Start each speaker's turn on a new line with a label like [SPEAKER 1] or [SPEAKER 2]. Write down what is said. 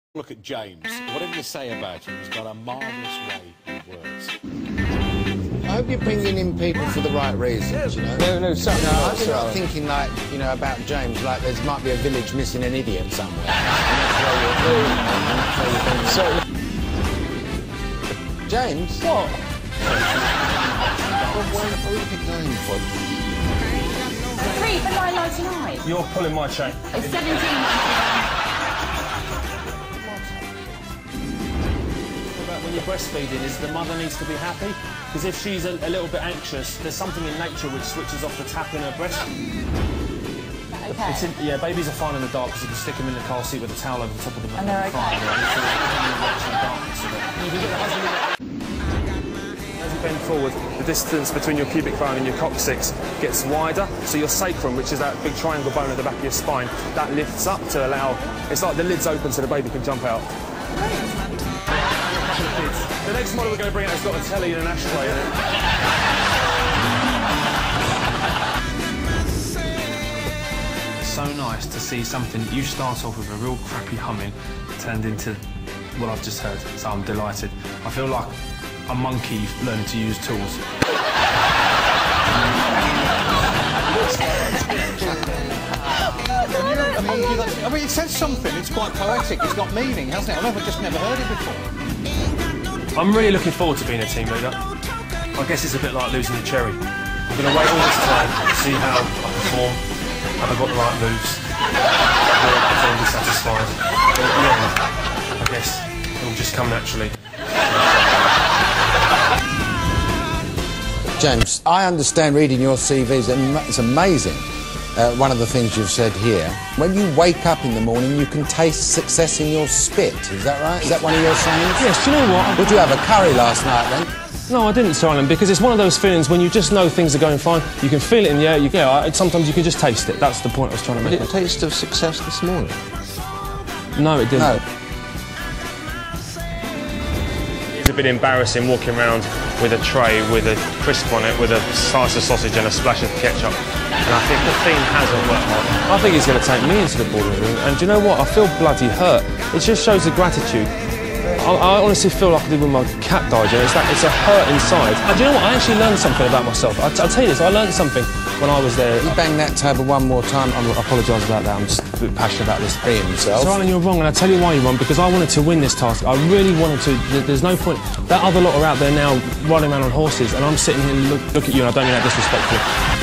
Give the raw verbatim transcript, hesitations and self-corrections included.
[SPEAKER 1] Look at James. Whatever you say about him, he's got a marvellous way with words.
[SPEAKER 2] I hope you're bringing in people for the right reasons, you know?
[SPEAKER 3] No, no, sorry.
[SPEAKER 2] No,
[SPEAKER 3] no,
[SPEAKER 2] I'm
[SPEAKER 3] sorry.
[SPEAKER 2] not thinking like, you know, about James, like there might be a village missing an idiot somewhere. And that's where you're doing,
[SPEAKER 3] Sorry.
[SPEAKER 2] James?
[SPEAKER 3] What?
[SPEAKER 2] What are you going for?
[SPEAKER 4] Three for nine ninety-nine.
[SPEAKER 5] You're pulling my chain.
[SPEAKER 4] It's seventeen ninety-nine.
[SPEAKER 5] When you're breastfeeding, is the mother needs to be happy? Because if she's a, a little bit anxious, there's something in nature which switches off the tap in her breast.
[SPEAKER 4] Okay.
[SPEAKER 5] It's in, yeah, babies are fine in the dark because you can stick them in the car seat with a towel over the top of them.
[SPEAKER 4] And they're okay.
[SPEAKER 5] You can get the husband in. As you bend forward, the distance between your pubic bone and your coccyx gets wider, so your sacrum, which is that big triangle bone at the back of your spine, that lifts up to allow... It's like the lid's open so the baby can jump out. The next model we're going to bring out has got a telly and an ashtray in it. It's so nice to see something you start off with a real crappy humming turned into what I've just heard, so I'm delighted. I feel like a monkey learning to use tools.
[SPEAKER 1] A monkey that's, I mean, it says something. It's quite poetic. It's got meaning, hasn't it? I've never, just never heard it before.
[SPEAKER 5] I'm really looking forward to being a team leader. I guess it's a bit like losing a cherry. I'm going to wait all this time to see how I perform. Have I got the right moves? Will I perform be satisfied? But at the end, I guess it will just come naturally.
[SPEAKER 2] James, I understand reading your C Vs, and it's amazing. Uh, one of the things you've said here, when you wake up in the morning, you can taste success in your spit. Is that right? Is that one of your sayings?
[SPEAKER 5] Yes, do you know what?
[SPEAKER 2] Would you have a curry last night, then?
[SPEAKER 5] No, I didn't, Silent, because it's one of those feelings when you just know things are going fine, you can feel it in the air, you, yeah, sometimes you can just taste it. That's the point I was trying to make.
[SPEAKER 3] Did it taste of success this morning?
[SPEAKER 5] No, it didn't.
[SPEAKER 2] No.
[SPEAKER 5] It's a bit embarrassing walking around with a tray with a crisp on it, with a slice of sausage and a splash of ketchup. And I think the theme hasn't worked. I think he's going to take me into the boarding room, and do you know what? I feel bloody hurt. It just shows the gratitude. I, I honestly feel like I did when my cat died. You know, it's, that, it's a hurt inside. And do you know what? I actually learned something about myself. I, I'll tell you this, I learned something when I was there.
[SPEAKER 2] You bang that table one more time.
[SPEAKER 5] I'm, I apologise about that. I'm just a bit passionate about this.
[SPEAKER 2] Being himself.
[SPEAKER 5] Silent, you're wrong, and I'll tell you why you're wrong, because I wanted to win this task. I really wanted to. There's no point. That other lot are out there now riding around on horses, and I'm sitting here and look, look at you, and I don't mean that disrespectfully.